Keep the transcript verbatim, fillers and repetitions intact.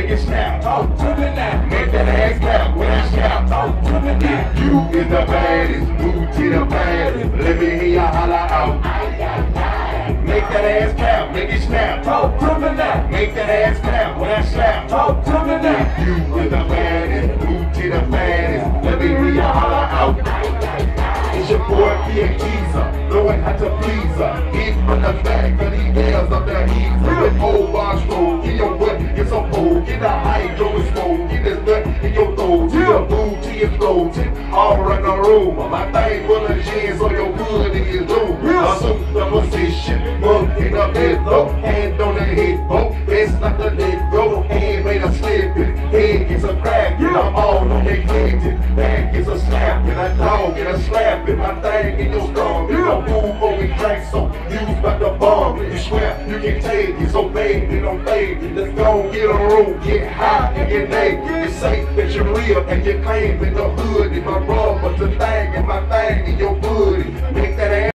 make it snap. Talk to me now. Make that ass clap when I snap. Talk to me now. You is the baddest, move to the baddest. Let me hear you holler out. Make that ass clap, make it snap. Talk to me now. Make that ass clap when I slap. Talk to me now. You is the baddest, move to the baddest. Let me hear you holler out. It's your boy P A Geezer, knowing how to please her. Hit from the back of the ass of the heat. With old bar stroke, get your butt, get some pole. Get the hydro and smoke, get this nut in your throat. Get your boo to your throat, all around the room. My thing full of gin, so your hood in your room. Assume the position, mug in the bed, though. Hand on the hip, both best like the leg, go. Hand made a slipping, head gets a crack, and I'm all on their head. Back gets a slap, and a dog get a slap. My thing in your strong, you don't move when we drink so use about the bomb. You swear you can take it, so baby, don't baby. Let's go get a room, get high and get naked. You say that you're real and you claim in the hood in my bra, but the thing in my thing in your